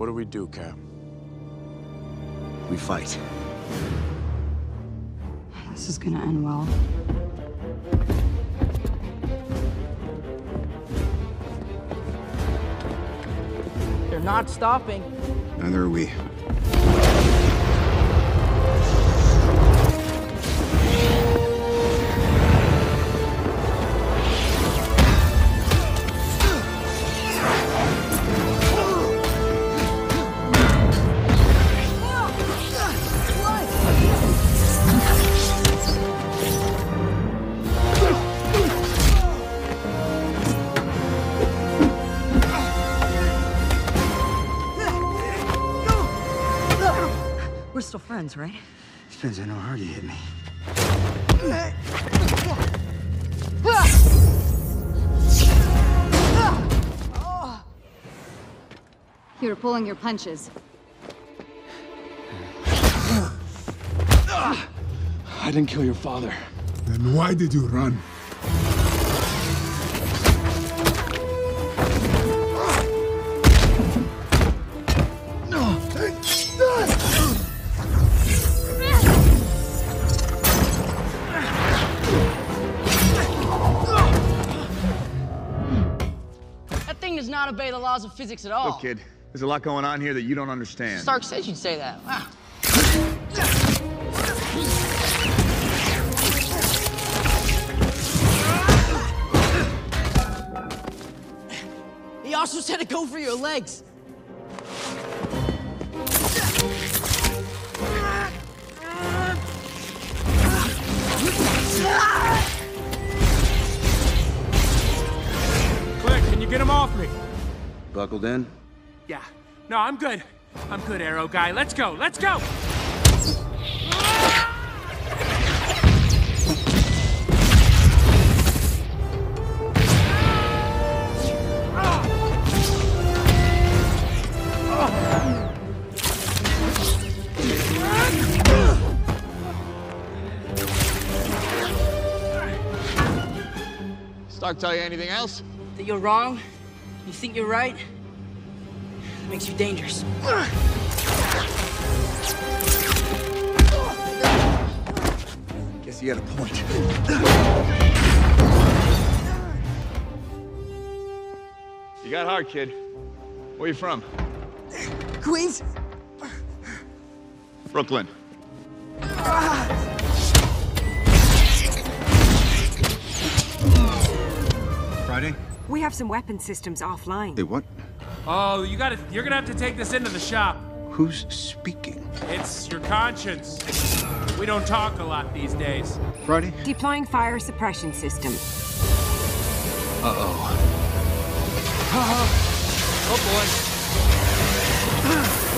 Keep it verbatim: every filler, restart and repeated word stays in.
What do we do, Cap? We fight. This is gonna end well. They're not stopping. Neither are we. We're still friends, right? Depends on how hard you hit me. You were pulling your punches. I didn't kill your father. Then why did you run? That thing does not obey the laws of physics at all. Look, kid, there's a lot going on here that you don't understand. Stark said you'd say that. Wow. He also said to go for your legs. Click, can you get him off me? Buckled in? Yeah. No, I'm good. I'm good, Arrow guy. Let's go, let's go! Stark tell you anything else? That you're wrong, you think you're right, it makes you dangerous. Guess he had a point. You got hard, kid. Where you from? Queens? Brooklyn. Friday? We have some weapon systems offline. Hey, what? Oh, you gotta, you're gonna have to take this into the shop. Who's speaking? It's your conscience. We don't talk a lot these days. Friday? Deploying fire suppression system. Uh-oh. Oh boy.